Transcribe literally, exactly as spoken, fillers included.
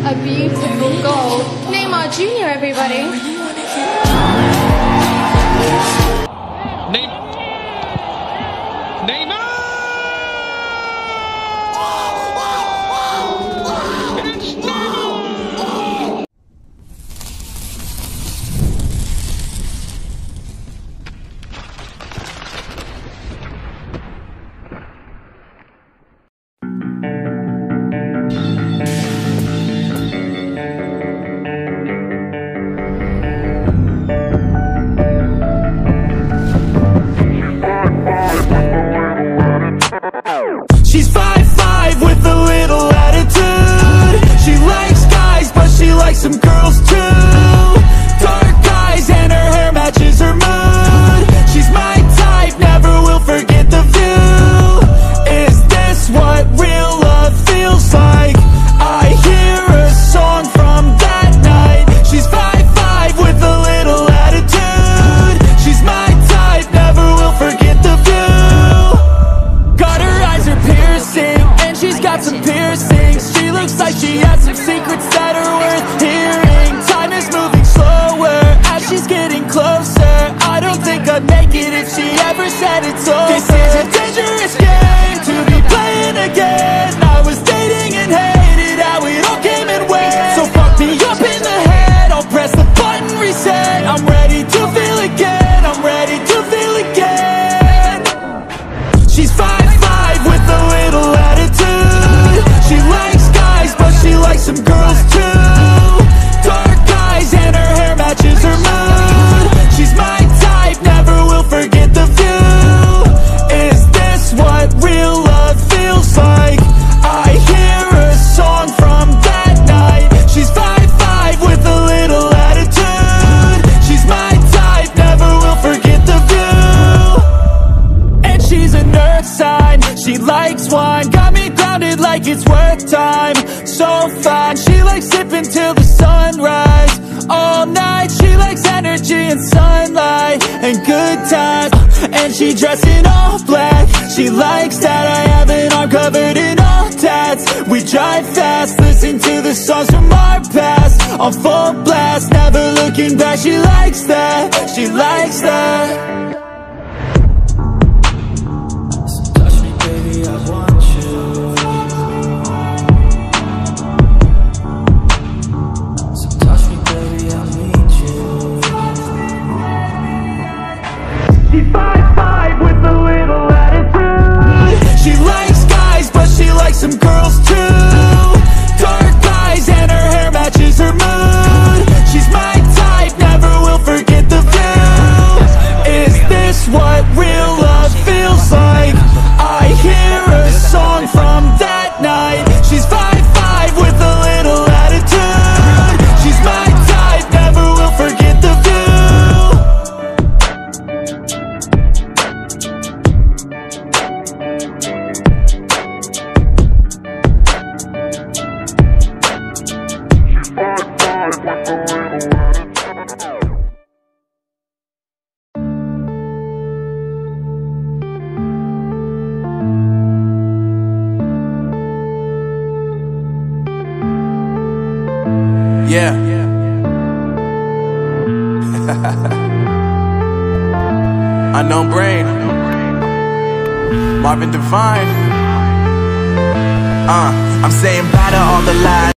A beautiful goal. Neymar Junior, everybody. Neymar! Neymar! It's Neymar! She's five five with a little attitude. She likes guys, but she likes some girls too. Dark eyes and her hair matches her mood. She's my type, never will forget the view. Is this what real love feels like? I hear a song from that night. She's five five with a little attitude. She's my type, never will forget the view. Got her eyes are piercing, and she's got some piercings. She looks like she has some secrets that are worth hearing. Time is moving slower as she's getting closer. I don't think I'd make it if she ever said it's over. This is a dangerous game to be playing again. I was dating and hated how it all came and went. So fuck me up in the head, I'll press the button reset. I'm ready to feel again, I'm ready to feel again. She's five five with a little attitude. She likes guys, but she likes some girls too. Dark eyes and her hair matches her mood. She's my type, never will forget the view. Is this what real love feels like? I hear a song from that night. She's five five with a little attitude. She's my type, never will forget the view. And she's an earth sign, she likes wine. Got me grounded like it's worth time. So fine, she likes sipping till the sunrise. All night, she likes energy and sunlight and good times. And she dressed in all black. She likes that I have an arm covered in all tats. We drive fast, listen to the songs from our past. On full blast, never looking back. She likes that, she likes that. She's five five with a little attitude. She likes guys, but she likes some girls too. Dark eyes and her hair matches her mood. She's my type, never will forget the view. Is this what real love feels like? I hear a song from that night. She's five five with a little attitude. She's my type, never will forget the view. Yeah. Unknown Brain, Marvin Divine. Uh, I'm saying bye to all the lies.